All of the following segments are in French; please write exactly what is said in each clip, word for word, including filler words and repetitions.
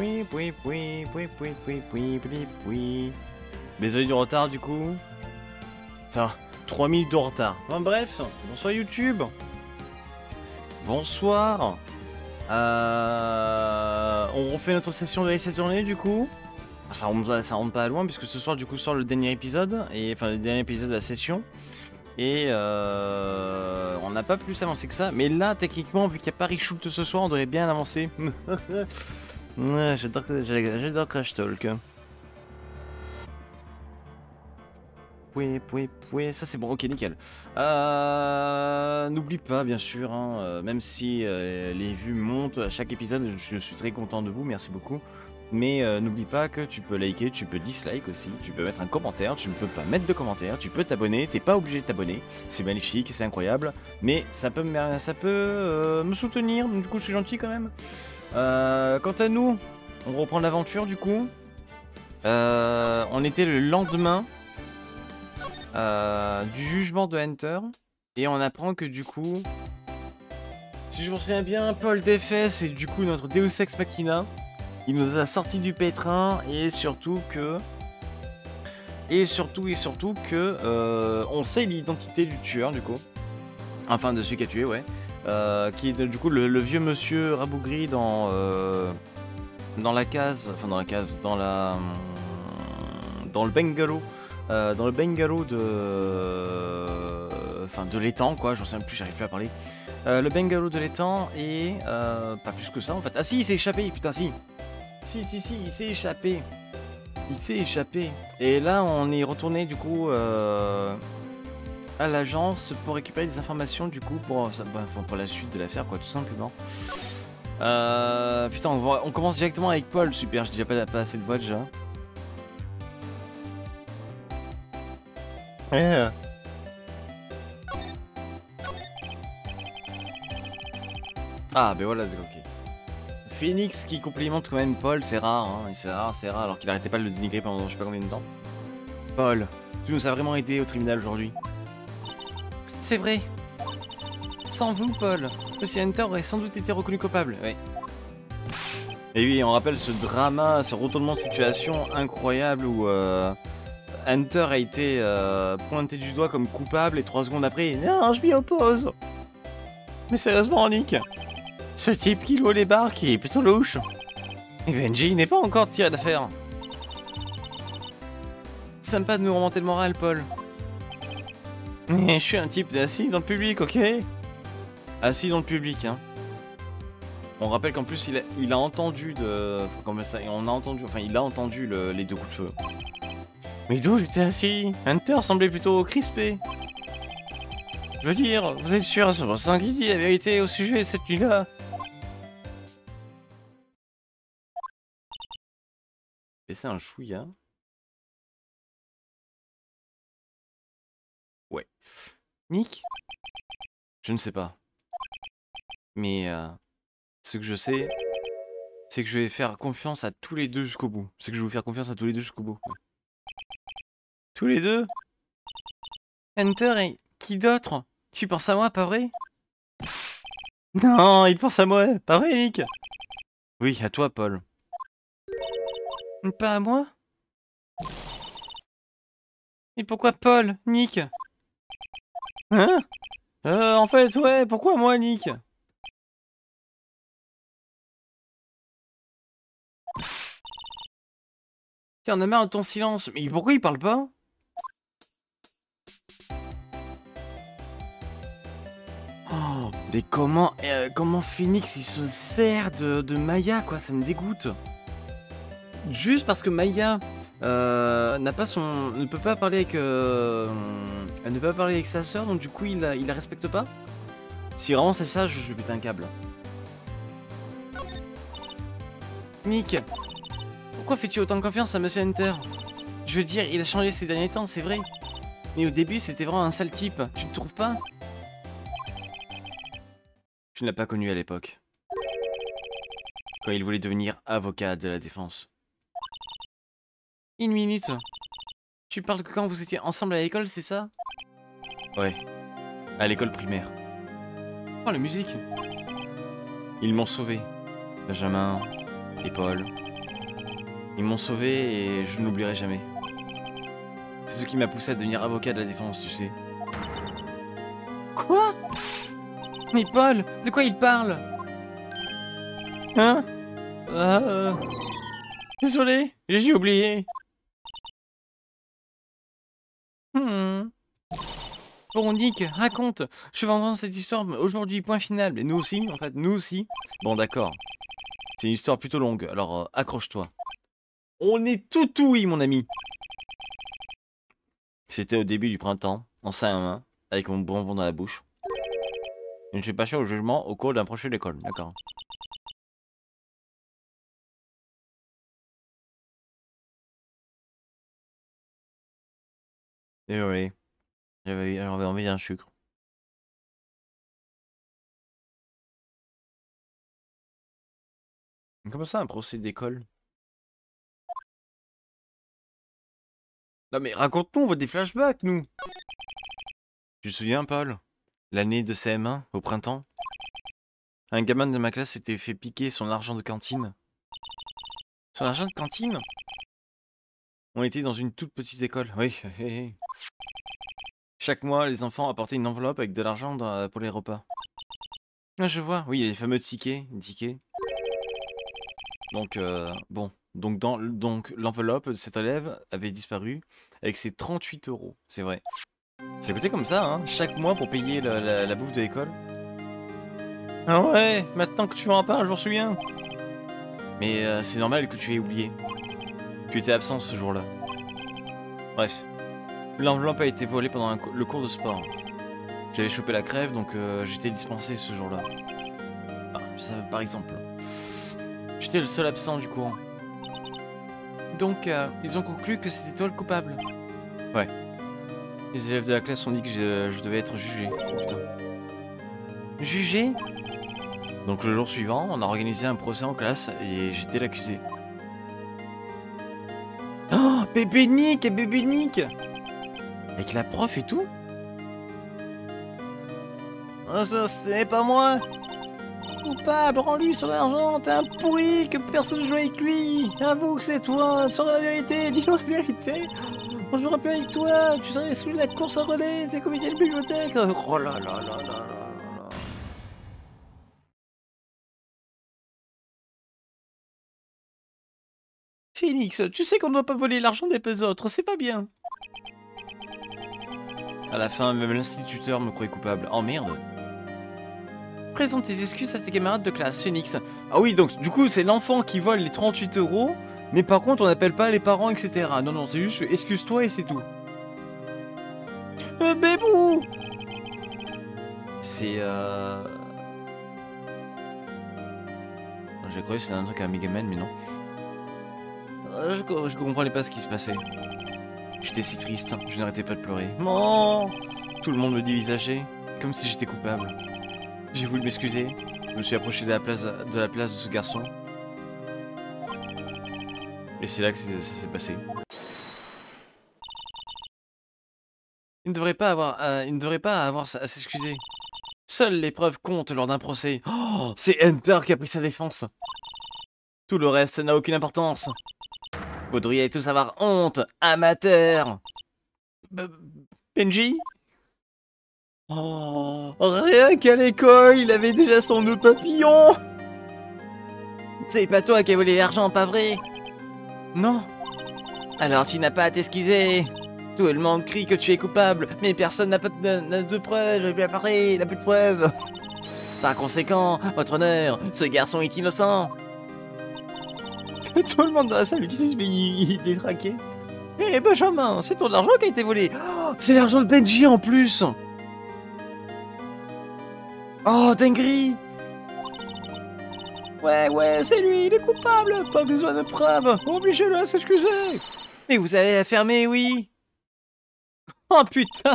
Oui, oui, oui, oui, oui, oui, oui, oui, oui. Désolé du retard du coup. Ça, trois minutes de retard. Enfin bref, bonsoir YouTube. Bonsoir. Euh, on refait notre session de cette journée du coup. Ça remonte, ça remonte pas loin puisque ce soir du coup sort le dernier épisode. Et enfin le dernier épisode de la session. Et euh, on n'a pas plus avancé que ça. Mais là techniquement vu qu'il y a Paris Shoot ce soir on devrait bien avancer. Ouais, j'adore, j'adore Crash Talk. Pouet, pouet, pouet, ça c'est bon, ok, nickel. Euh, N'oublie pas, bien sûr, hein, euh, même si euh, les vues montent à chaque épisode, je suis très content de vous, merci beaucoup. Mais euh, n'oublie pas que tu peux liker, tu peux dislike aussi, tu peux mettre un commentaire, tu ne peux pas mettre de commentaire, tu peux t'abonner, t'es pas obligé de t'abonner, c'est magnifique, c'est incroyable, mais ça peut, me, ça peut euh, me soutenir, donc du coup je suis gentil quand même. Euh, quant à nous, on reprend l'aventure du coup. Euh, on était le lendemain euh, du jugement de Hunter et on apprend que du coup, si je me souviens bien, Paul Defes c'est du coup notre Deus Ex Machina. Il nous a sorti du pétrin et surtout que et surtout et surtout que euh, on sait l'identité du tueur du coup, enfin de celui qui a tué, ouais, euh, qui est du coup le, le vieux monsieur rabougri dans euh, dans la case, enfin dans la case, dans la dans le bungalow. Euh, dans le bungalow de... Enfin, de l'étang, quoi, j'en sais même plus, j'arrive plus à parler. Euh, le bungalow de l'étang, et... Euh, pas plus que ça, en fait. Ah si, il s'est échappé, putain, si. Si, si, si, il s'est échappé. Il s'est échappé. Et là, on est retourné, du coup, euh, à l'agence pour récupérer des informations, du coup, pour, bah, pour la suite de l'affaire, quoi, tout simplement. Euh, putain, on, va, on commence directement avec Paul. Super, j'ai déjà pas, pas assez de voix, déjà. Yeah. Ah, ben voilà, ok. Phoenix qui complimente quand même Paul, c'est rare, hein, c'est rare, c'est rare, alors qu'il arrêtait pas de le dénigrer pendant je sais pas combien de temps. Paul, tu nous as vraiment aidé au tribunal aujourd'hui. C'est vrai. Sans vous, Paul, Monsieur Hunter aurait sans doute été reconnu coupable, oui. Et oui, on rappelle ce drama, ce retournement de situation incroyable où euh, Hunter a été euh, pointé du doigt comme coupable et trois secondes après, non, je m'y oppose. Mais sérieusement, Nick, ce type qui loue les bars qui est plutôt louche. Et Benji n'est pas encore tiré d'affaire. Sympa de nous remonter le moral, Paul. Mais je suis un type assis dans le public, ok? Assis dans le public, hein. On rappelle qu'en plus il a, il a entendu de, comme ça, on a entendu, enfin il a entendu le, les deux coups de feu. Mais d'où j'étais assis? Hunter semblait plutôt crispé. Je veux dire, vous êtes sûr sur votre qui dit la vérité au sujet de cette nuit-là? Et c'est un chouïa. Ouais. Nick? Je ne sais pas. Mais euh, ce que je sais, c'est que je vais faire confiance à tous les deux jusqu'au bout. C'est que je vais vous faire confiance à tous les deux jusqu'au bout. Ouais. Tous les deux? Hunter et qui d'autre? Tu penses à moi, pas vrai? Non, il pense à moi, pas vrai, Nick? Oui, à toi, Paul. Pas à moi? Et pourquoi Paul, Nick? Hein? Euh, en fait, ouais, pourquoi moi, Nick? Tiens, on a marre de ton silence. Mais pourquoi il parle pas? Oh, mais comment, euh, comment Phoenix il se sert de, de Maya, quoi, ça me dégoûte. Juste parce que Maya euh, n'a pas son, ne peut pas parler avec, euh, elle ne peut pas parler avec sa sœur, donc du coup il la, il la respecte pas. Si vraiment c'est ça, je, je vais péter un câble. Nick, pourquoi fais-tu autant confiance à Monsieur Hunter? Je veux dire, il a changé ces derniers temps, c'est vrai. Mais au début, c'était vraiment un sale type, tu ne trouves pas? Tu ne l'as pas connu à l'époque. Quand il voulait devenir avocat de la défense. Une minute. Tu parles que quand vous étiez ensemble à l'école, c'est ça? Ouais, à l'école primaire. Oh, la musique. Ils m'ont sauvé. Benjamin et Paul. Ils m'ont sauvé et je n'oublierai jamais. C'est ce qui m'a poussé à devenir avocat de la défense, tu sais. Quoi? Mais Paul, de quoi il parle? Hein? euh... Désolé, j'ai oublié. Hmm. Bon, Nick, raconte. Je vais entendre cette histoire aujourd'hui, point final. Mais nous aussi, en fait, nous aussi. Bon, d'accord. C'est une histoire plutôt longue, alors euh, accroche-toi. On est tout ouïe, mon ami. C'était au début du printemps, en C M un, avec mon bonbon dans la bouche. Je ne suis pas sûr au jugement au cours d'un projet d'école, d'accord. Et oui, j'avais j'avais envie d'un sucre. Comment ça, un procès d'école? Non mais raconte-nous, on des flashbacks, nous. Tu te souviens, Paul? L'année de C M un, au printemps? Un gamin de ma classe s'était fait piquer son argent de cantine. Son argent de cantine? On était dans une toute petite école, oui. Chaque mois, les enfants apportaient une enveloppe avec de l'argent dans- pour les repas. Ah, je vois, oui, les fameux tickets, tickets. Donc, euh, bon. Donc, dans, donc l'enveloppe de cet élève avait disparu avec ses trente-huit euros, c'est vrai. Ça coûtait comme ça, hein, chaque mois pour payer la, la- la bouffe de l'école. Ah ouais, maintenant que tu m'en parles, je m'en souviens. Mais euh, c'est normal que tu aies oublié. Tu étais absent ce jour-là. Bref. L'enveloppe a été volée pendant un co- le cours de sport. J'avais chopé la crève, donc euh, j'étais dispensé ce jour-là. Ah, ça, par exemple. J'étais le seul absent du cours. Donc, euh, ils ont conclu que c'était toi le coupable. Ouais. Les élèves de la classe ont dit que je, je devais être jugé. Oh, putain. Jugé? Donc le jour suivant, on a organisé un procès en classe et j'étais l'accusé. Oh, bébé Nick, bébé Nick! Avec la prof et tout? Oh, ça, c'est pas moi! Coupable, rends-lui son argent, t'es un pourri, que personne ne joue avec lui! Avoue que c'est toi, sors la vérité, dis-moi la vérité! On jouera plus avec toi, tu serais celui de la course à relais, c'est comité de bibliothèque! Oh là là là là là là! Phoenix, tu sais qu'on ne doit pas voler l'argent des autres, c'est pas bien! À la fin, même l'instituteur me croyait coupable. Oh merde! Présente tes excuses à tes camarades de classe, Phoenix. Ah oui, donc du coup, c'est l'enfant qui vole les trente-huit euros, mais par contre, on n'appelle pas les parents, et cetera. Non, non, c'est juste excuse-toi et c'est tout. Euh, Bébou! C'est euh... J'ai cru que c'était un truc à Megaman, mais non. Euh, je, je comprenais pas ce qui se passait. J'étais si triste, je n'arrêtais pas de pleurer. Non! Tout le monde me dévisageait, comme si j'étais coupable. J'ai voulu m'excuser. Je me suis approché de la place de, la place de ce garçon. Et c'est là que ça s'est passé. Il ne devrait pas avoir, euh, il ne devrait pas avoir à s'excuser. Seules les preuves comptent lors d'un procès. Oh, c'est Hunter qui a pris sa défense. Tout le reste n'a aucune importance. Vous devriez tous avoir honte, amateur. B Benji? Oh, rien qu'à l'école, il avait déjà son nœud papillon. C'est pas toi qui as volé l'argent, pas vrai? Non. Alors tu n'as pas à t'excuser. Tout le monde crie que tu es coupable, mais personne n'a pas de, de preuves, je vais parler, il n'a plus de preuves. Par conséquent, votre honneur, ce garçon est innocent. Tout le monde dans la salle qui s'est il est détraqué. Hé Benjamin, c'est ton argent qui a été volé. Oh, c'est l'argent de Benji en plus. Oh, dinguerie. Ouais, ouais, c'est lui, il est coupable. Pas besoin de preuves. Obligez-le à s'excuser. Mais vous allez la fermer, oui. Oh putain.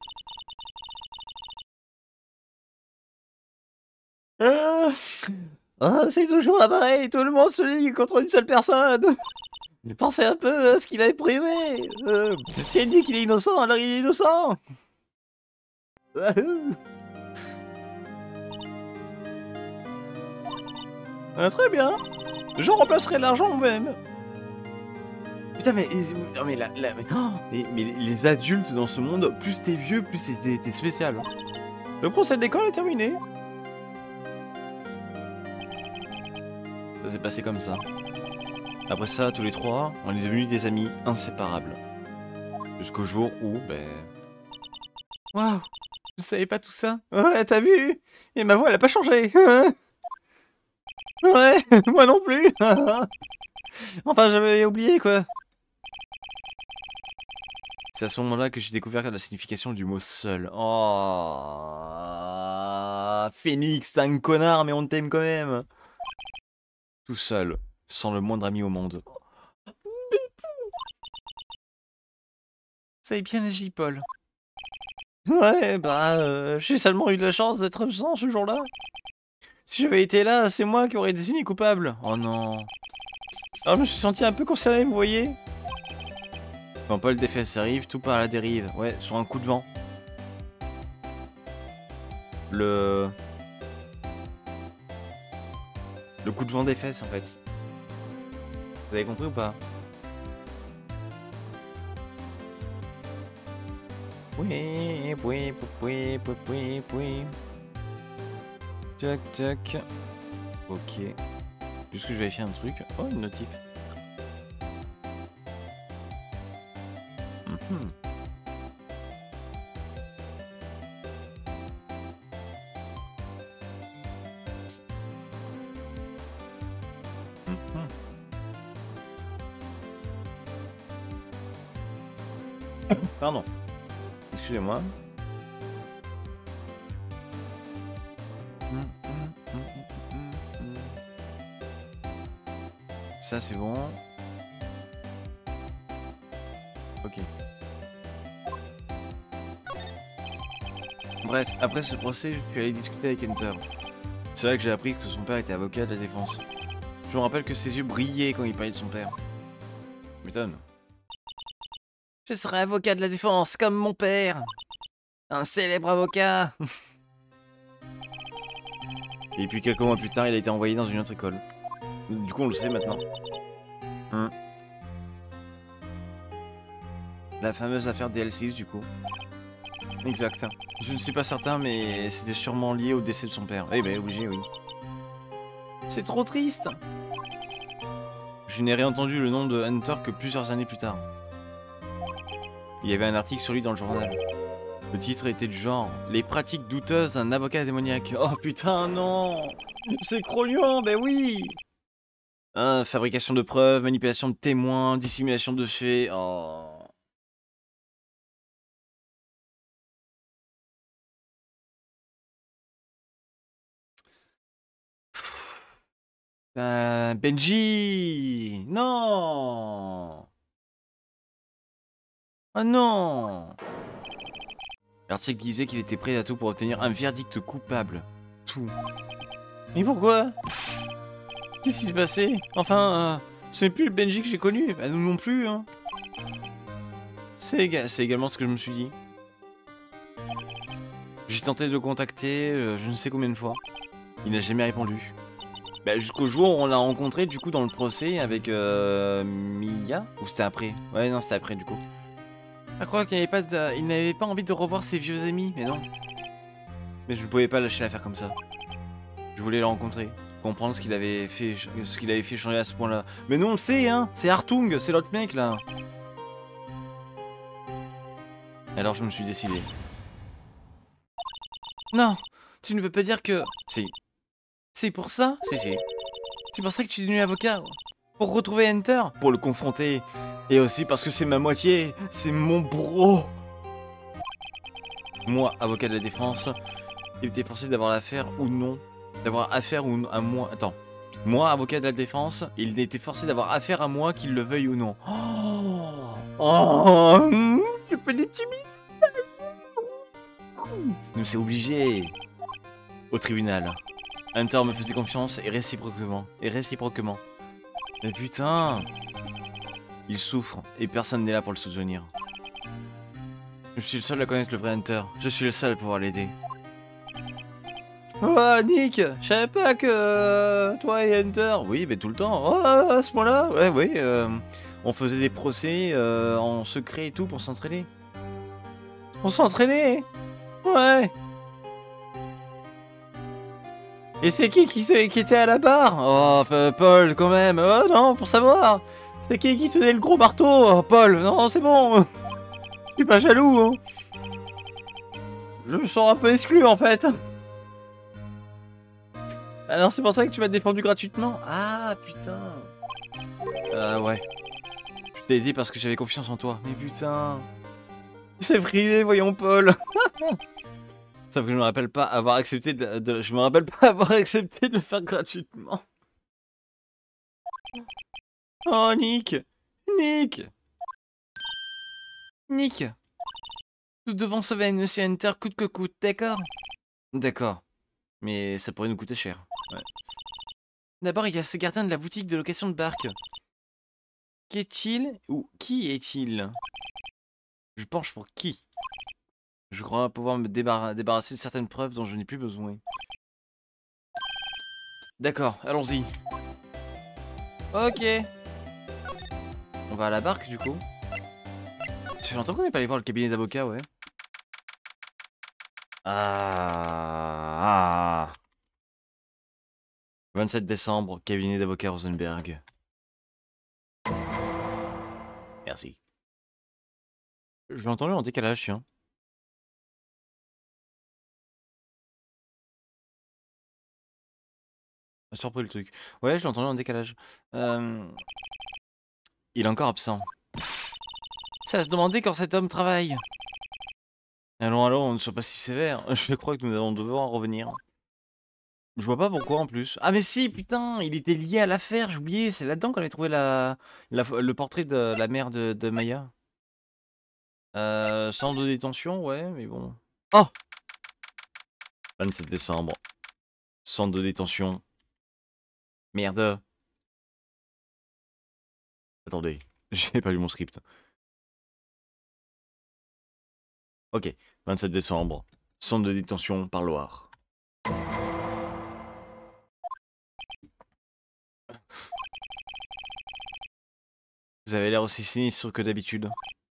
Ah, ah, c'est toujours la pareil, tout le monde se ligue contre une seule personne. Pensez un peu à ce qu'il a éprouvé. Euh, si elle dit qu'il est innocent, alors il est innocent. Ah, très bien. Je remplacerai l'argent moi-même. Putain, mais... Non, mais, la, la, mais, oh, mais, mais les adultes dans ce monde, plus t'es vieux, plus t'es spécial. Le procès de l'école est terminé. Ça s'est passé comme ça. Après ça, tous les trois, on est devenus des amis inséparables. Jusqu'au jour où, ben... Waouh! Je savais pas tout ça. Ouais, t'as vu? Et ma voix, elle a pas changé. Ouais, moi non plus. Enfin, j'avais oublié, quoi. C'est à ce moment-là que j'ai découvert la signification du mot seul. Oh, Phoenix, t'es un connard, mais on t'aime quand même. Tout seul, sans le moindre ami au monde. Vous avez bien agi, Paul. Ouais, bah, euh, j'ai seulement eu de la chance d'être absent ce jour-là. Si j'avais été là, c'est moi qui aurais désigné coupable. Oh non. Alors je me suis senti un peu concerné, vous voyez. Quand Paul des fesses arrive, tout part à la dérive. Ouais, sur un coup de vent. Le... Le coup de vent des fesses, en fait. Vous avez compris ou pas? Oui, oui, oui, oui, oui, oui. Tac, tac. Ok. Juste que je vérifie un truc. Oh, une notif. Mm-hmm. Mm-hmm. Pardon. Excusez-moi. Ça c'est bon. Ok. Bref, après ce procès, je suis allé discuter avec Hunter. C'est là que j'ai appris que son père était avocat de la défense. Je me rappelle que ses yeux brillaient quand il parlait de son père. M'étonne. Je serai avocat de la défense, comme mon père. Un célèbre avocat. Et puis quelques mois plus tard, il a été envoyé dans une autre école. Du coup, on le sait maintenant. Hum. La fameuse affaire D L six, du coup. Exact. Je ne suis pas certain, mais c'était sûrement lié au décès de son père. Eh ben, obligé, oui. C'est trop triste. Je n'ai réentendu le nom de Hunter que plusieurs années plus tard. Il y avait un article sur lui dans le journal. Le titre était du genre « Les pratiques douteuses d'un avocat démoniaque ». Oh putain, non. C'est crognon, ben oui. Hein, fabrication de preuves, manipulation de témoins, dissimulation de faits. Oh. Euh, Benji. Non. Oh non. L'article disait qu'il était prêt à tout pour obtenir un verdict coupable. Tout. Mais pourquoi? Qu'est-ce qui s'est passé? Enfin, euh, ce n'est plus le Benji que j'ai connu. Bah, nous non plus, hein. C'est éga également ce que je me suis dit. J'ai tenté de le contacter euh, je ne sais combien de fois. Il n'a jamais répondu. Bah, jusqu'au jour où on l'a rencontré du coup dans le procès avec euh, Mia. Ou c'était après? Ouais, non, c'était après du coup. Je crois qu'il n'avait pas, de... il n'avait pas envie de revoir ses vieux amis, mais non. Mais je ne pouvais pas lâcher l'affaire comme ça. Je voulais le rencontrer, comprendre ce qu'il avait fait, ce qu'il avait fait changer à ce point-là. Mais non, on le sait, hein. C'est Hartung, c'est l'autre mec là. Alors je me suis décidé. Non, tu ne veux pas dire que... Si. C'est pour ça? Si, si. C'est pour ça que tu es devenu avocat? Pour retrouver Hunter? Pour le confronter. Et aussi parce que c'est ma moitié. C'est mon bro. Moi, avocat de la défense, il était forcé d'avoir l'affaire ou non. D'avoir affaire ou non à moi. Attends. Moi, avocat de la défense, il était forcé d'avoir affaire à moi, qu'il le veuille ou non. Oh, oh, je fais des petits bisous. Mais c'est obligé. Au tribunal. Hunter me faisait confiance et réciproquement. Et réciproquement. Mais putain. Il souffre et personne n'est là pour le soutenir. Je suis le seul à connaître le vrai Hunter. Je suis le seul à pouvoir l'aider. Oh Nick, je savais pas que euh, toi et Hunter... Oui, mais tout le temps. Oh, à ce moment-là, ouais, oui. Euh, on faisait des procès euh, en secret et tout pour s'entraîner. On s'entraînait. Ouais. Et c'est qui qui, qui était à la barre? Oh, enfin, Paul, quand même. Oh non, pour savoir. C'est qui qui tenait le gros marteau? Oh, Paul, non, c'est bon. Je suis pas jaloux. Hein. Je me sens un peu exclu, en fait. Alors, c'est pour ça que tu m'as défendu gratuitement? Ah, putain. Euh, ouais. Je t'ai aidé parce que j'avais confiance en toi. Mais putain. C'est privé, voyons, Paul. Sauf que je me rappelle pas avoir accepté de, de, je me rappelle pas avoir accepté de le faire gratuitement. Oh Nick, Nick, Nick. Nous devons sauver Monsieur Hunter coûte que coûte, d'accord? D'accord, mais ça pourrait nous coûter cher. Ouais. D'abord, il y a ce gardien de la boutique de location de barque. Qu'est-il ou qui est-il? Je penche pour qui? Je crois pouvoir me débar débarrasser de certaines preuves dont je n'ai plus besoin. D'accord, allons-y. Ok. On va à la barque du coup. Ça fait longtemps qu'on n'est pas allé voir le cabinet d'avocat, ouais. Ah, ah. vingt-sept décembre, cabinet d'avocat Rosenberg. Merci. Je l'ai entendu en décalage, tiens. Surpris le truc. Ouais, je l'ai entendu en décalage. Euh... Il est encore absent. C'est à se demander quand cet homme travaille. Allons, allons, ne sois pas si sévère. Je crois que nous allons devoir revenir. Je vois pas pourquoi en plus. Ah mais si, putain, il était lié à l'affaire, j'ai oublié. C'est là-dedans qu'on avait trouvé la, la, le portrait de la mère de, de Maya. Euh, centre de détention, ouais, mais bon. Oh vingt-sept décembre. Centre de détention. Merde. Attendez, j'ai pas lu mon script. Ok, vingt-sept décembre. Centre de détention par Loire. Vous avez l'air aussi sinistre que d'habitude.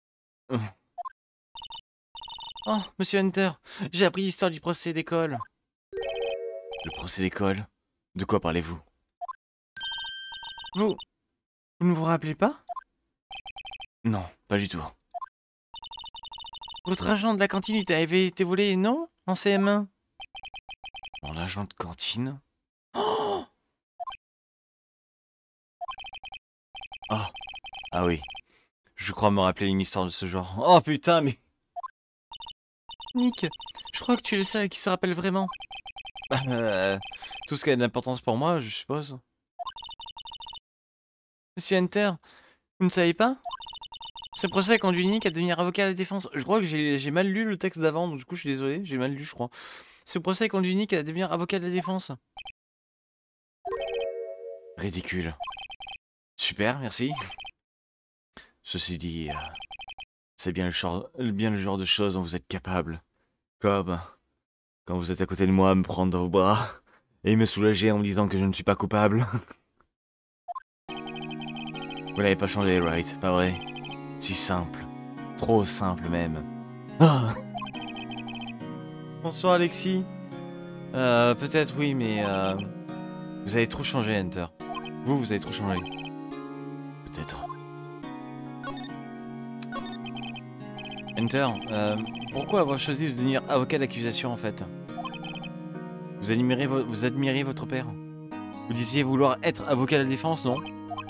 Oh, Monsieur Hunter, j'ai appris l'histoire du procès d'école. Le procès d'école? De quoi parlez-vous? Vous... Vous ne vous rappelez pas? Non, pas du tout. Votre agent de la cantine avait été volé, non? En C M un? Mon agent de cantine? Oh, oh. Ah oui. Je crois me rappeler une histoire de ce genre. Oh putain, mais... Nick, je crois que tu es le seul qui se rappelle vraiment. Euh, tout ce qui a de l'importance pour moi, je suppose. Monsieur Hunter, vous ne savez pas? Ce procès a conduit Nick à devenir avocat à la défense. Je crois que j'ai mal lu le texte d'avant, donc du coup je suis désolé, j'ai mal lu je crois. Ce procès a conduit Nick à devenir avocat de la défense. Ridicule. Super, merci. Ceci dit, euh, c'est bien, bien le genre de choses dont vous êtes capable. Comme quand vous êtes à côté de moi à me prendre dans vos bras et me soulager en me disant que je ne suis pas coupable. Vous n'avez pas changé, right? Pas vrai? Si simple. Trop simple même. Ah. Bonsoir Alexis. Euh, peut-être oui, mais euh, vous avez trop changé, Hunter. Vous, vous avez trop changé. Peut-être. Hunter, euh, pourquoi avoir choisi de devenir avocat d'accusation en fait? Vous admirez, vo vous admirez votre père? Vous disiez vouloir être avocat de la défense, non?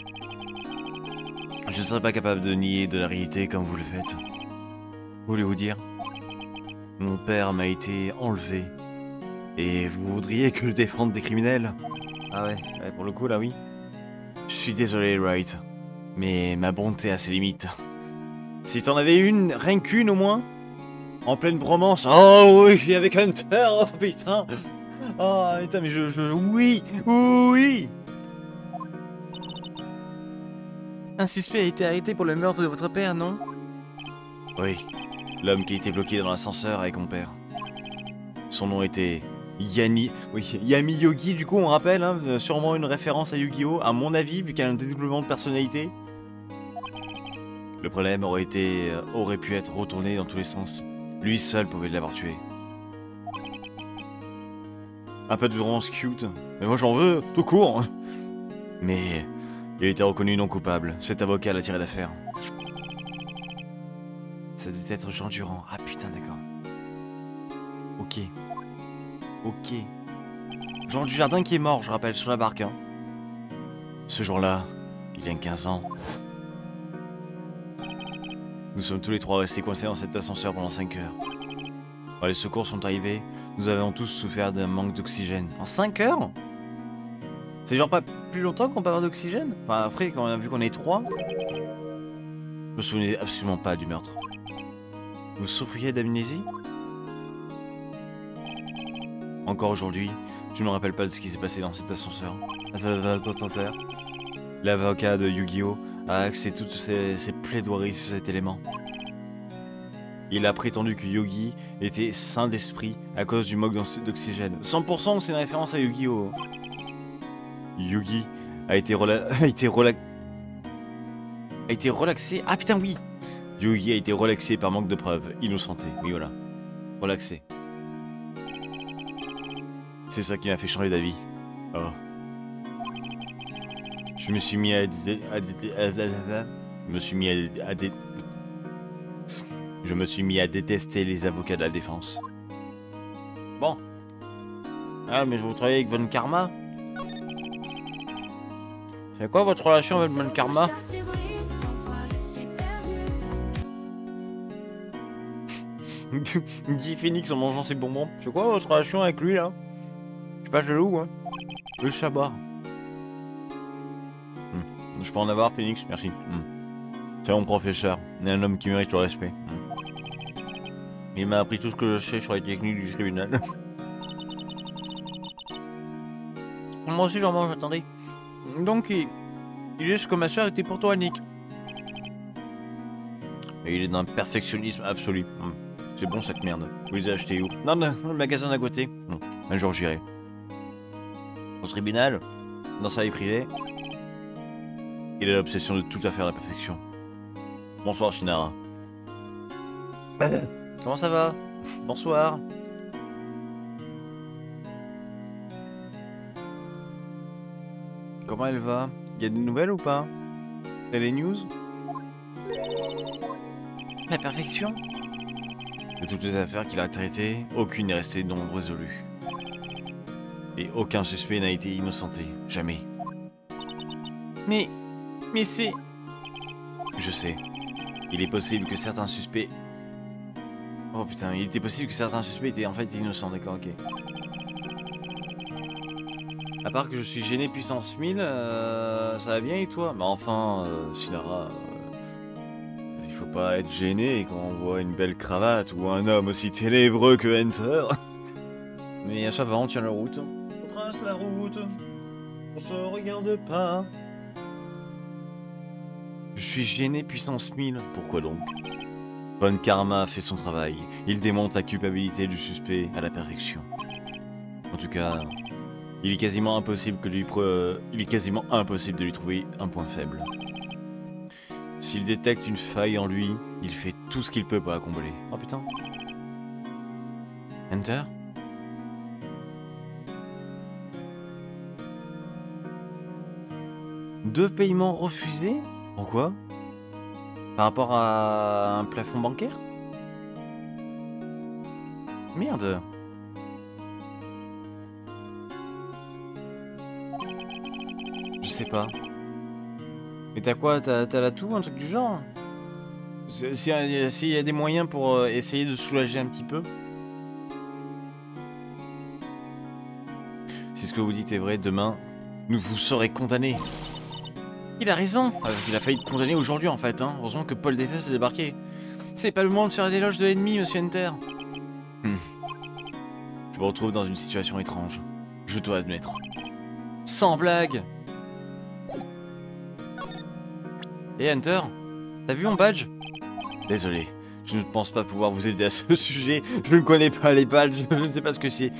Je ne serais pas capable de nier de la réalité comme vous le faites. Voulez-vous dire? Mon père m'a été enlevé. Et vous voudriez que je défende des criminels? Ah ouais, ouais, pour le coup là oui. Je suis désolé, Wright. Mais ma bonté a ses limites. Si t'en avais une, rien qu'une au moins, en pleine bromance. Oh oui, avec Hunter, oh putain. Oh putain, mais je... je oui, oui. Un suspect a été arrêté pour le meurtre de votre père, non? Oui, l'homme qui a été bloqué dans l'ascenseur avec mon père. Son nom était Yanni... Oui, Yami Yogi, du coup on rappelle, hein, sûrement une référence à Yu-Gi-Oh! À mon avis, vu qu'il a un dédoublement de personnalité. Le problème aurait été, euh, aurait pu être retourné dans tous les sens. Lui seul pouvait l'avoir tué. Un peu de violence cute. Mais moi j'en veux, tout court. Mais il a été reconnu non coupable. Cet avocat l'a tiré d'affaire. Ça devait être Jean Durand. Ah putain, d'accord. Ok. Ok. Jean Dujardin qui est mort, je rappelle, sur la barque. Hein. Ce jour-là, il y a quinze ans. Nous sommes tous les trois restés coincés dans cet ascenseur pendant cinq heures. Quand les secours sont arrivés, nous avons tous souffert d'un manque d'oxygène. En cinq heures? C'est genre pas plus longtemps qu'on peut avoir d'oxygène? Enfin après, quand on a vu qu'on est trois, je me souvenais absolument pas du meurtre. Vous souffriez d'amnésie? Encore aujourd'hui, je ne me rappelle pas de ce qui s'est passé dans cet ascenseur. L'avocat de Yu-Gi-Oh! A axé toutes ses, ses plaidoiries sur cet élément. Il a prétendu que Yogi était sain d'esprit à cause du manque d'oxygène. cent pour cent c'est une référence à Yu-Gi-Oh! Yugi a été, rela a, été rela a été relaxé. Ah putain oui, Yugi a été relaxé par manque de preuves. Innocenté, oui voilà. Relaxé. C'est ça qui m'a fait changer d'avis. Oh. Je me suis mis à... Je me suis mis à... à dé... Je me suis mis à détester les avocats de la défense. Bon. Ah mais vous travaillez avec Von Karma? C'est quoi votre relation avec Von Karma? Dit Phoenix en mangeant ses bonbons. C'est quoi votre relation avec lui là? Je suis pas jaloux hein. Je veux savoir. Hmm. Je peux en avoir Phoenix, merci. Hmm. C'est mon professeur, il est un homme qui mérite le respect. Hmm. Il m'a appris tout ce que je sais sur les techniques du tribunal. Moi aussi j'en mange, attendez. Donc il, il est ce que ma soeur était pour toi Nick. Et il est d'un perfectionnisme absolu. Hmm. C'est bon cette merde. Vous les avez achetés où? Non, non, le magasin d'à côté. Hmm. Un jour j'irai. Au tribunal, dans sa vie privée, il a l'obsession de tout à faire à la perfection. Bonsoir Shinara. Comment ça va? Bonsoir. Comment elle va? Y a des nouvelles ou pas? T'as des news? La perfection? De toutes les affaires qu'il a traitées, aucune n'est restée non résolue. Et aucun suspect n'a été innocenté. Jamais. Mais... Mais c'est... Je sais. Il est possible que certains suspects... Oh putain, il était possible que certains suspects étaient en fait innocents, d'accord, ok. À part que je suis gêné puissance mille, euh, ça va bien et toi? Mais enfin, euh, Shinara... Euh, il faut pas être gêné quand on voit une belle cravate ou un homme aussi ténébreux que Hunter. Mais ça va, on tient la route. On trace la route. On se regarde pas. Je suis gêné puissance mille. Pourquoi donc? Von Karma fait son travail. Il démontre la culpabilité du suspect à la perfection. En tout cas, il est quasiment impossible que lui pre... il est quasiment impossible de lui trouver un point faible. S'il détecte une faille en lui, il fait tout ce qu'il peut pour la combler. Oh putain. Enter? Deux paiements refusés? Pourquoi? Par rapport à un plafond bancaire? Merde. Je sais pas. Mais t'as quoi? T'as la toux, un truc du genre? S'il y, si y a des moyens pour euh, essayer de soulager un petit peu. Si ce que vous dites est vrai, demain, nous vous serez condamnés. Il a raison. Euh, il a failli te condamner aujourd'hui en fait. Hein. Heureusement que Paul Defesse est débarqué. C'est pas le moment de faire l'éloge de l'ennemi, monsieur Enter. Hmm. Je me retrouve dans une situation étrange. Je dois admettre. Sans blague. Et Hunter, t'as vu mon badge? Désolé, je ne pense pas pouvoir vous aider à ce sujet. Je ne connais pas les badges, je ne sais pas ce que c'est.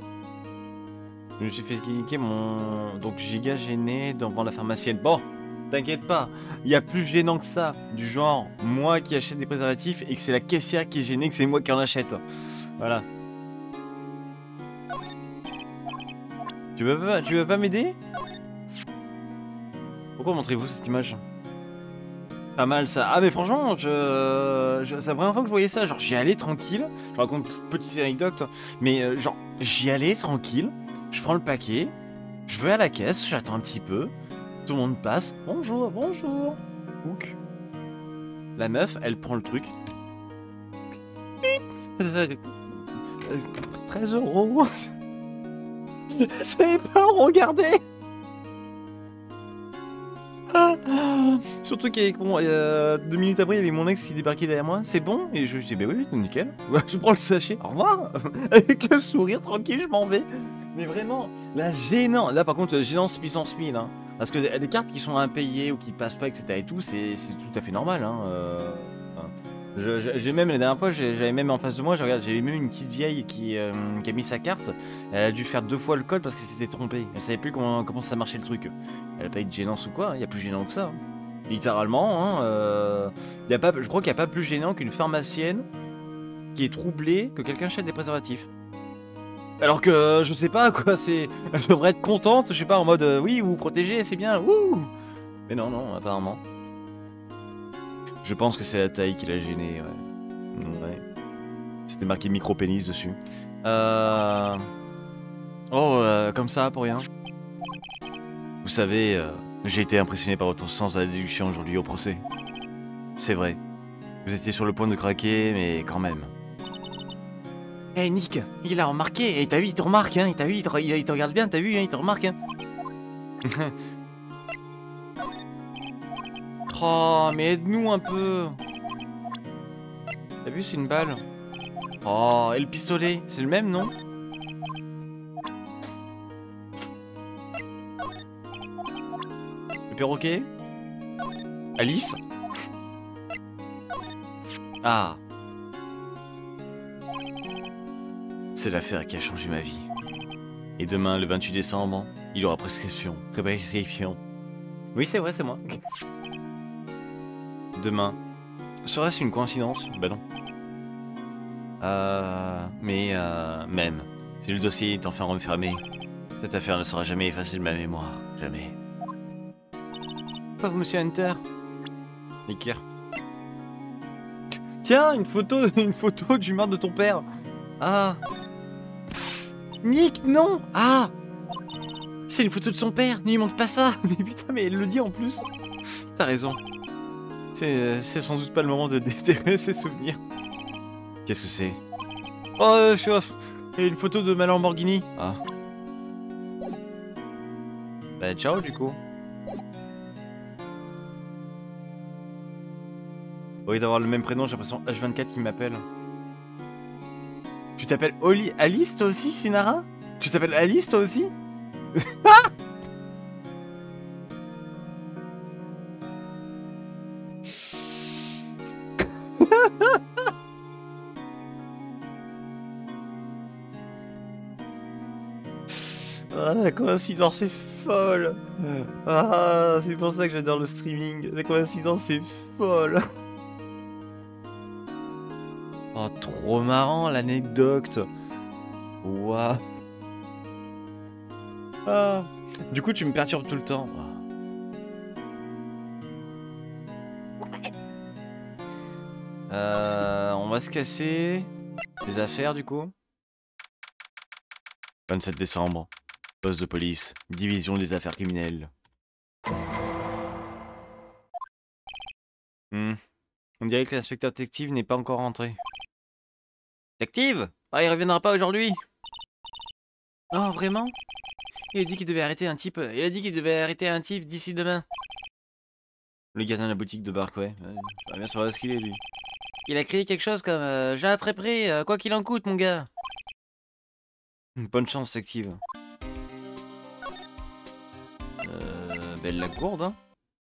Je me suis fait cliquer mon... Donc giga gêné devant la pharmacienne. Bon, T'inquiète pas, il y a plus gênant que ça. Du genre, moi qui achète des préservatifs et que c'est la caissière qui est gênée que c'est moi qui en achète. Voilà. Tu veux pas, tu veux pas m'aider? Pourquoi montrez-vous cette image? Pas mal ça. Ah mais franchement, je, je... c'est la première fois que je voyais ça. Genre j'y allais tranquille. Je raconte une petite anecdote. Mais euh, genre j'y allais tranquille. Je prends le paquet. Je vais à la caisse. J'attends un petit peu. Tout le monde passe. Bonjour, bonjour. Hook. La meuf, elle prend le truc. treize euros. Je savais pas regarder. Surtout qu'avec bon, euh, deux minutes après, il y avait mon ex qui débarquait derrière moi. C'est bon? Et je, je dis, bah oui, oui, nickel. Je prends le sachet. Au revoir. Avec le sourire tranquille, je m'en vais. Mais vraiment, la gênant. Là, par contre, gênance puissance mille. Hein. Parce que des cartes qui sont impayées ou qui passent pas, et cetera et tout, c'est tout à fait normal. Hein. Euh, enfin, j'ai même, la dernière fois, j'avais même en face de moi, j'avais même une petite vieille qui, euh, qui a mis sa carte. Elle a dû faire deux fois le code parce qu'elle s'était trompée. Elle savait plus comment, comment ça marchait le truc. Elle a pas eu de gênance ou quoi, il y a plus gênant que ça. Hein. Littéralement, hein, euh, y a pas, je crois qu'il n'y a pas plus gênant qu'une pharmacienne qui est troublée que quelqu'un achète des préservatifs. Alors que, je sais pas quoi, c'est, elle devrait être contente, je sais pas, en mode euh, oui, vous vous protégez, c'est bien, ouh. Mais non, non, apparemment. Je pense que c'est la taille qui l'a gêné, ouais. ouais. C'était marqué micro-pénis dessus. Euh... Oh, euh, comme ça, pour rien. Vous savez, euh, j'ai été impressionné par votre sens de la déduction aujourd'hui au procès. C'est vrai. Vous étiez sur le point de craquer, mais quand même. Eh hey Nick, il a remarqué, et t'as vu, il te remarque, hein, t'as vu, il te, il te regarde bien, t'as vu, hein, il te remarque, hein. Oh, mais aide-nous un peu. T'as vu, c'est une balle. Oh, et le pistolet, c'est le même, non? Le perroquet? Alice? Ah. C'est l'affaire qui a changé ma vie. Et demain, le vingt-huit décembre, il y aura prescription. Prescription. Oui, c'est vrai, c'est moi. Demain. Serait-ce une coïncidence? Bah non. Euh... Mais, euh... Même. Si le dossier est enfin refermé, cette affaire ne sera jamais effacée de ma mémoire. Jamais. Pauvre monsieur Hunter. Nicker. Tiens, une photo, une photo du meurtre de ton père. Ah. Nick, non. Ah. C'est une photo de son père. Ne lui manque pas ça. Mais putain, mais elle le dit en plus. T'as raison. C'est sans doute pas le moment de déterrer ses souvenirs. Qu'est-ce que c'est? Oh, euh, je suis off. Il y a une photo de ma Lamborghini. Ah. Bah, ciao, du coup. Au lieu d'avoir le même prénom, j'ai l'impression H vingt-quatre qui m'appelle. Tu t'appelles Oli Alice, toi aussi, Sinara? Tu t'appelles Alice, toi aussi? Ah, la coïncidence est folle. Ah, c'est pour ça que j'adore le streaming. La coïncidence est folle. Oh, trop marrant l'anecdote. Waouh. Ah. Du coup, tu me perturbes tout le temps. Euh, on va se casser les affaires du coup. vingt-sept décembre. Poste de police. Division des affaires criminelles. Hmm. On dirait que l'inspecteur détective n'est pas encore rentré. Détective? Ah, il reviendra pas aujourd'hui. Oh, vraiment? Il a dit qu'il devait arrêter un type. Il a dit qu'il devait arrêter un type d'ici demain. Le gazin de la boutique de Bark, ouais. On va bien savoir ce qu'il est, lui. Il a crié quelque chose comme euh, j'ai attraperai, euh, quoi qu'il en coûte, mon gars. Bonne chance, détective. Euh, belle la gourde, hein.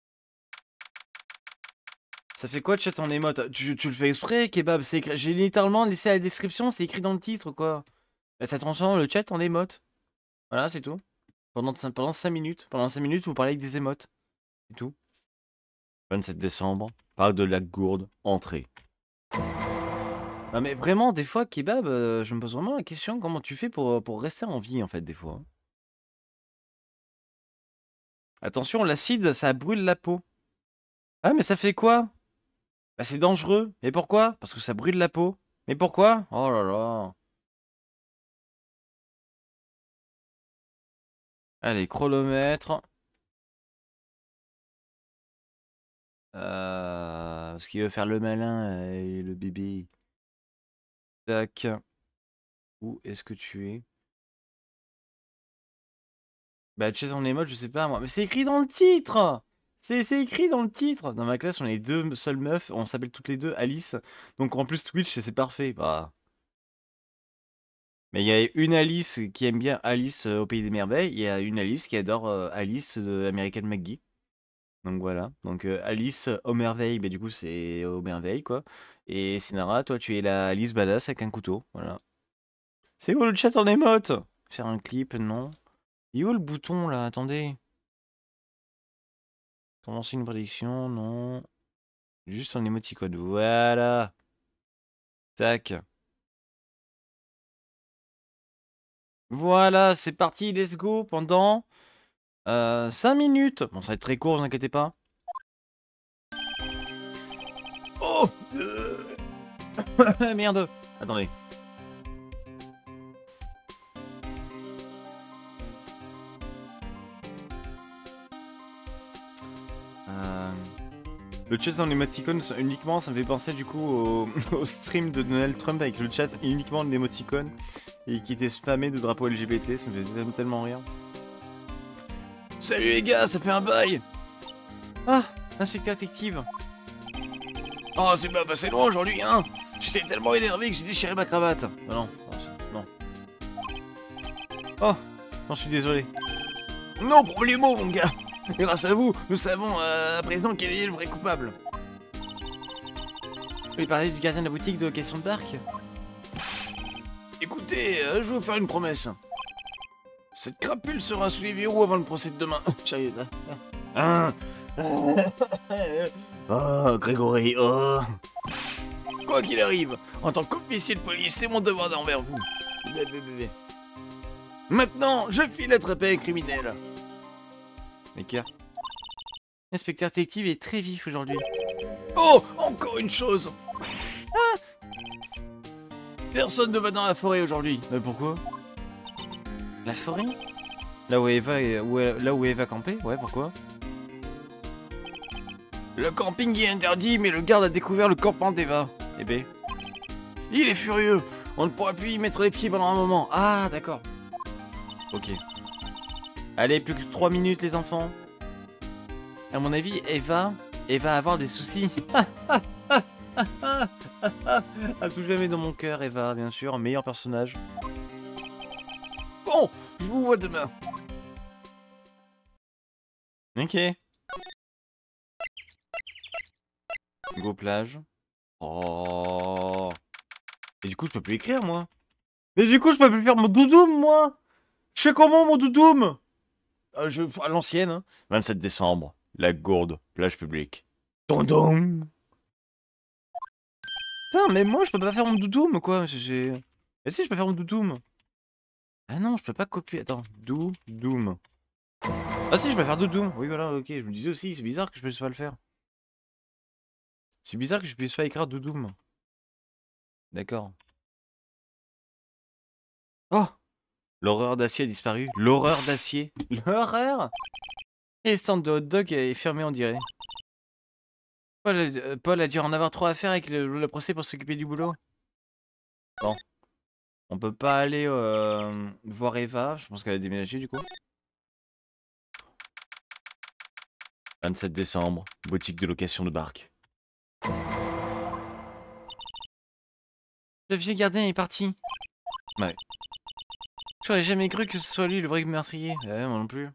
Ça fait quoi de chat en émote? tu, tu le fais exprès, kebab? J'ai littéralement laissé la description, c'est écrit dans le titre, quoi. Et ça transforme le chat en émote. Voilà, c'est tout. Pendant, pendant cinq minutes. Pendant cinq minutes, vous parlez avec des émotes. C'est tout. vingt-sept décembre, parc de Lac Gourde, entrée. Non mais vraiment, des fois, Kebab, euh, je me pose vraiment la question, comment tu fais pour, pour rester en vie, en fait, des fois. Attention, l'acide, ça brûle la peau. Ah, mais ça fait quoi? Bah, c'est dangereux. Et pourquoi? Parce que ça brûle la peau. Mais pourquoi? Oh là là. Allez, chronomètre. Euh, parce qu'il veut faire le malin, euh, le bébé. Tac. Où est-ce que tu es? Bah, Chase en émote, je sais pas moi. Mais c'est écrit dans le titre! C'est c'est écrit dans le titre! Dans ma classe, on est deux seules meufs. On s'appelle toutes les deux Alice. Donc en plus, Twitch, c'est parfait. Bah. Mais il y a une Alice qui aime bien Alice euh, au Pays des Merveilles. Il y a une Alice qui adore euh, Alice de American McGee. Donc voilà. Donc euh, Alice aux merveilles, bah, du coup, c'est aux merveilles, quoi. Et Sinara, toi, tu es la Alice badass avec un couteau. Voilà. C'est où le chat en émote? Faire un clip, non. Il est où le bouton là? Attendez. Commencer une prédiction, non. Juste en émoticône. Voilà. Tac. Voilà, c'est parti, let's go. Pendant euh, cinq minutes. Bon, ça va être très court, vous inquiétez pas. Oh merde. Attendez. Euh... Le chat en émoticône uniquement, ça me fait penser du coup au, au stream de Donald Trump avec le chat uniquement en émoticône et qui était spammé de drapeaux L G B T, ça me faisait tellement rire. Salut les gars, ça fait un bail. Ah, inspecteur détective. Oh, c'est pas passé loin aujourd'hui, hein. J'étais tellement énervé que j'ai déchiré ma cravate. Ah non, non. Oh, j'en suis désolé. Non, problème, mon gars. Grâce à vous, nous savons euh, à présent quel est le vrai coupable. Vous voulez parler du gardien de la boutique de location de parc? Écoutez, euh, je vais vous faire une promesse. Cette crapule sera sous les verrous avant le procès de demain. Sérieux, là. Hein? Oh, Grégory, oh. Quoi qu'il arrive, en tant qu'officier de police, c'est mon devoir envers vous. Maintenant, je file attraper un criminel. Mais quoi? L'inspecteur détective est très vif aujourd'hui. Oh, encore une chose. Ah, personne ne va dans la forêt aujourd'hui. Mais pourquoi? La forêt? Là où Eva est, où elle- là où Eva campait? Ouais, pourquoi? Le camping est interdit, mais le garde a découvert le campement d'Eva. Eh ben. Il est furieux. On ne pourra plus y mettre les pieds pendant un moment. Ah, d'accord. Ok. Allez, plus que trois minutes, les enfants. À mon avis, Eva, Eva va avoir des soucis. À tout jamais dans mon cœur, Eva, bien sûr. Meilleur personnage. Bon, je vous vois demain. Ok. Go plage. Oh. Et du coup, je peux plus écrire, moi. Mais du coup, je peux plus faire mon doudoum, moi. Je fais comment, mon doudoum? euh, je... À l'ancienne, hein. vingt-sept décembre. La Gourde, plage publique. Dondon. Putain, mais moi, je peux pas faire mon doudoum, quoi. J'ai... Mais si, je peux faire mon doudoum. Ah non, je peux pas copier. Attends, doudoum. Ah si, je peux faire doudoum. Oui, voilà, ok. Je me disais aussi, c'est bizarre que je puisse pas le faire. C'est bizarre que je puisse pas écrire doudoum. D'accord. Oh! L'horreur d'acier a disparu. L'horreur d'acier. L'horreur? Et le stand de hot dog est fermé, on dirait. Paul, a- euh, Paul a dû en avoir trop à faire avec le, le procès pour s'occuper du boulot. Bon. On peut pas aller euh, voir Eva. Je pense qu'elle a déménagé du coup. vingt-sept décembre. Boutique de location de barque. Le vieux gardien est parti. Ouais. J'aurais jamais cru que ce soit lui le vrai meurtrier. Ouais, moi non plus.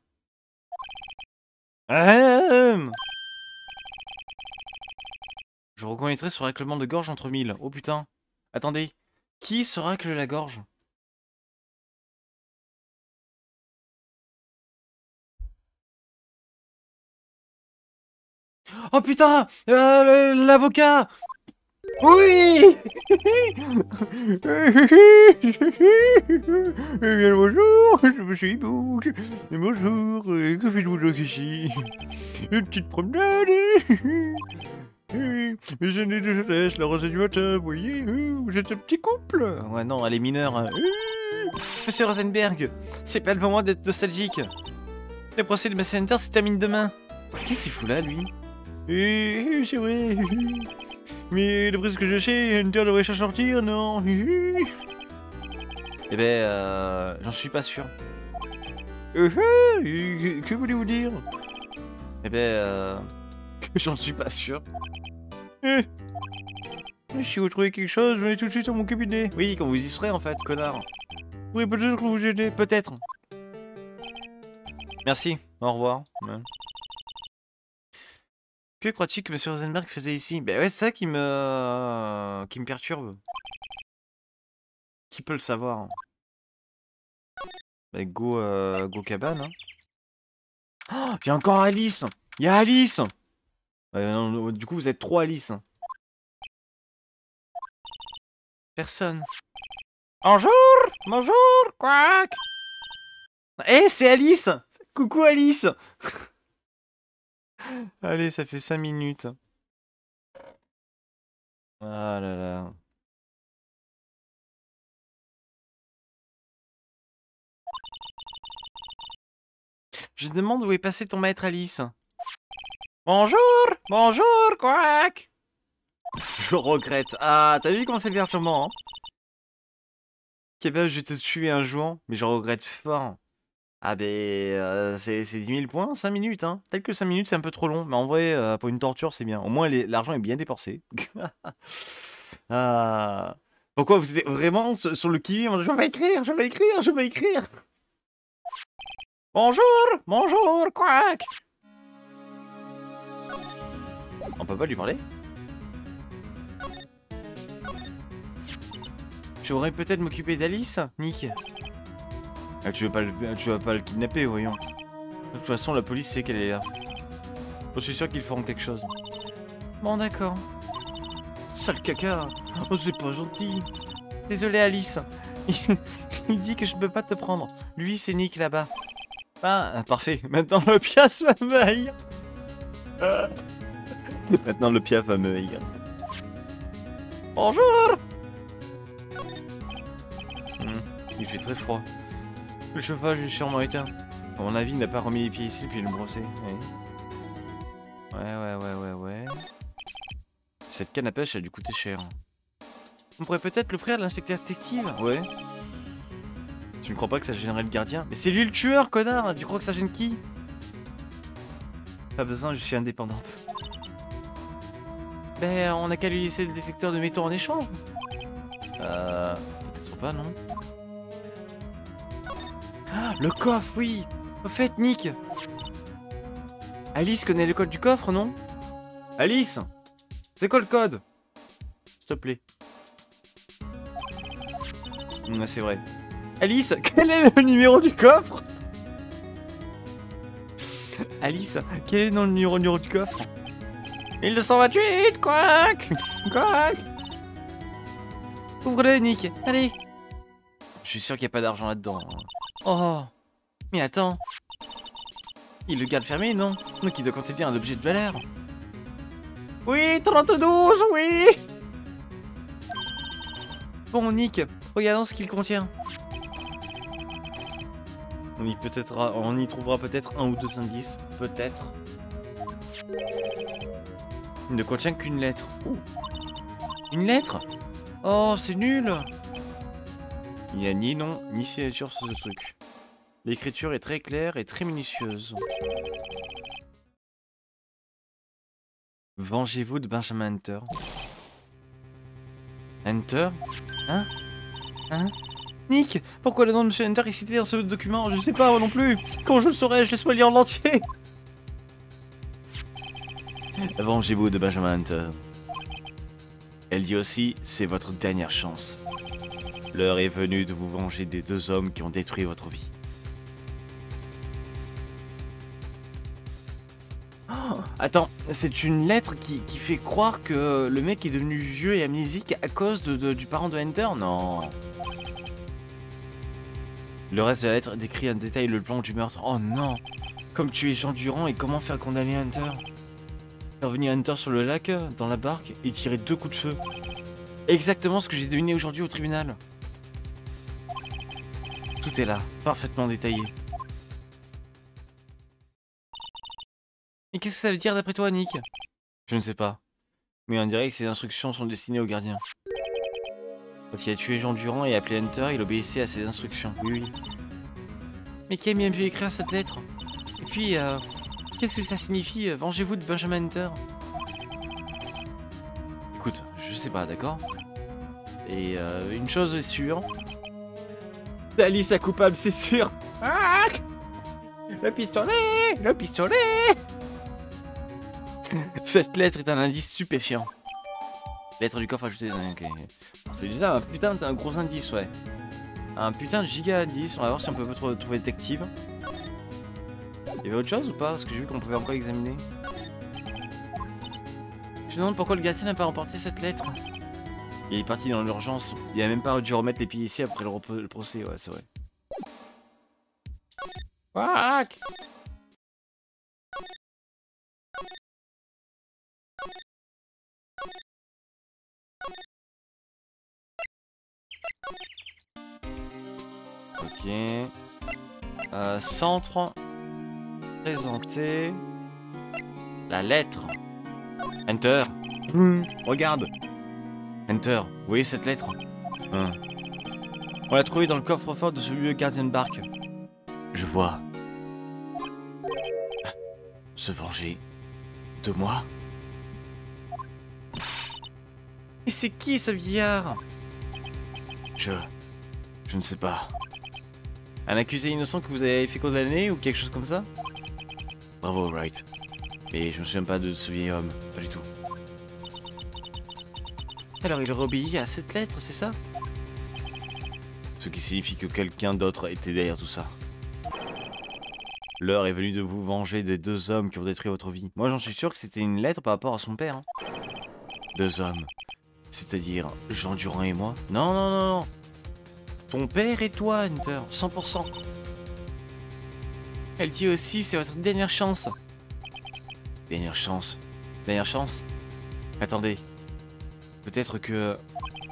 Ahem. Je reconnaîtrai ce raclement de gorge entre mille. Oh putain. Attendez. Qui se racle la gorge? Oh putain, euh, l'avocat. Oui. Bonjour, je me suis beau. Bonjour, que faites-vous ici? Une petite promenade. Mes années de jeunesse, la rosée du matin, vous voyez, vous êtes un petit couple. Ouais non, elle est mineure. Monsieur Rosenberg, c'est pas le moment d'être nostalgique. Le procès de Messer Hunter se termine demain. Qu'est-ce qu'il fout là, lui? Eh, c'est vrai. Mais d'après ce que je sais, Hunter devrait s'en sortir, non? Eh ben, euh, j'en suis pas sûr. Euh, euh, que voulez-vous dire? Eh ben, euh, j'en suis pas sûr. Eh. Si vous trouvez quelque chose, venez tout de suite à mon cabinet. Oui, quand vous y serez en fait, connard. Oui, peut-être vous aider, peut-être. Merci, au revoir. Ouais. Que crois-tu que Monsieur Rosenberg faisait ici? Ben ouais, c'est ça qui me... qui me perturbe. Qui peut le savoir? Bah, go, euh, go cabane, hein. Oh, il y a encore Alice! Il y a Alice! Euh, non, du coup, vous êtes trois Alice. Personne. Bonjour! Bonjour! Quack! Eh, hey, c'est Alice! Coucou Alice! Allez, ça fait cinq minutes. Ah là là. Je demande où est passé ton maître Alice. Bonjour! Bonjour, Quack! Je regrette. Ah, t'as vu comment c'est bien charmant, hein? Ok, ben, je vais te tuer un jouant, mais je regrette fort. Ah ben, euh, c'est dix mille points, cinq minutes, hein. Peut-être que cinq minutes, c'est un peu trop long, mais en vrai, euh, pour une torture, c'est bien. Au moins, l'argent est bien dépensé. Ah. Pourquoi vous êtes vraiment sur, sur le qui? Je vais écrire, je vais écrire, je vais écrire. Bonjour, bonjour, Quack. On peut pas lui parler? Je voudrais peut-être m'occuper d'Alice, Nick. Ah, tu veux pas le, tu veux pas le kidnapper, voyons. De toute façon, la police sait qu'elle est là. Je suis sûr qu'ils feront quelque chose. Bon, d'accord. Sale caca. Oh, c'est pas gentil. Désolé, Alice. Il dit que je peux pas te prendre. Lui, c'est Nick là-bas. Ah, parfait. Maintenant, le piaf va me haïr. Maintenant, le piaf va me haïr. Bonjour. Mmh, il fait très froid. Le chauffage est sûrement éteint. À mon avis, il n'a pas remis les pieds ici puis le brosser. Ouais, ouais, ouais, ouais, ouais. Cette canne à pêche a dû coûter cher. On pourrait peut-être l'offrir à l'inspecteur détective. Ouais. Tu ne crois pas que ça gênerait le gardien? Mais c'est lui le tueur, connard! Tu crois que ça gêne qui? Pas besoin, je suis indépendante. Ben, on n'a qu'à lui laisser le détecteur de métaux en échange. Euh... Peut-être pas, non? Ah, le coffre, oui! Au fait, Nick! Alice connaît le code du coffre, non? Alice! C'est quoi le code? S'il te plaît. Mmh, c'est vrai. Alice, quel est le numéro du coffre? Alice, quel est le numéro, numéro du coffre? mille deux cent vingt-huit, Quack! Quack! Ouvre-le, Nick, allez! Je suis sûr qu'il n'y a pas d'argent là-dedans. Oh! Mais attends! Il le garde fermé, non? Donc il doit contenir un objet de valeur. Oui, trente-douze, oui! Bon, Nick, regardons ce qu'il contient. On y, peut-être, on y trouvera peut-être un ou deux indices. Peut-être. Il ne contient qu'une lettre. Oh. Une lettre? Oh, c'est nul! Il n'y a ni nom, ni signature sur ce truc. L'écriture est très claire et très minutieuse. Vengez-vous de Benjamin Hunter. Hunter? Hein? Hein? Nick, pourquoi le nom de Monsieur Hunter est cité dans ce document? Je sais pas, moi non plus. Quand je le saurai, je laisse-moi lire l'entier. Vengez-vous de Benjamin Hunter. Elle dit aussi, c'est votre dernière chance. L'heure est venue de vous venger des deux hommes qui ont détruit votre vie. Oh, attends, c'est une lettre qui, qui fait croire que le mec est devenu vieux et amnésique à cause de, de- du parent de Hunter? Non. Le reste de la lettre décrit en détail le plan du meurtre. Oh non. Comme tuer Jean Durand et comment faire condamner Hunter. Faire venir Hunter sur le lac, dans la barque, et tirer deux coups de feu. Exactement ce que j'ai deviné aujourd'hui au tribunal. Tout est là, parfaitement détaillé. Et qu'est-ce que ça veut dire d'après toi, Nick? Je ne sais pas. Mais on dirait que ces instructions sont destinées au gardien. Quand il a tué Jean Durand et appelé Hunter, il obéissait à ses instructions. Oui, oui. Mais qui a bien pu écrire cette lettre? Et puis, euh, qu'est-ce que ça signifie? Vengez-vous de Benjamin Hunter. Écoute, je sais pas, d'accord? Et euh, une chose est sûre. Alice est coupable, c'est sûr. Ah, le pistolet, le pistolet. Cette lettre est un indice stupéfiant. Lettre du coffre ajoutée. Ok. C'est déjà un putain d'un gros indice, ouais. Un putain de giga indice. On va voir si on peut trouver détective. Il y avait autre chose ou pas? Parce que j'ai vu qu'on pouvait encore examiner. Je me demande pourquoi le gardien n'a pas remporté cette lettre. Il est parti dans l'urgence. Il a même pas dû remettre les pieds ici après le, le procès, ouais, c'est vrai. Fuck! Ok. Euh, centre. Présenter. La lettre. Enter. Mmh. Regarde. Enter. Vous voyez cette lettre? Hum. On l'a trouvée dans le coffre-fort de celui de gardien de barque. Je vois. Se venger de moi? Et c'est qui ce vieillard? Je... Je ne sais pas. Un accusé innocent que vous avez fait condamner ou quelque chose comme ça? Bravo, Wright. Mais je me souviens pas de ce vieil homme, pas du tout. Alors il obéit à cette lettre, c'est ça? Ce qui signifie que quelqu'un d'autre était derrière tout ça. L'heure est venue de vous venger des deux hommes qui ont détruit votre vie. Moi j'en suis sûr que c'était une lettre par rapport à son père. Hein. Deux hommes. C'est-à-dire Jean Durand et moi? Non, non, non, non. Ton père et toi, Hunter, cent pour cent. Elle dit aussi, c'est votre dernière chance. Dernière chance. Dernière chance? Attendez. Peut-être que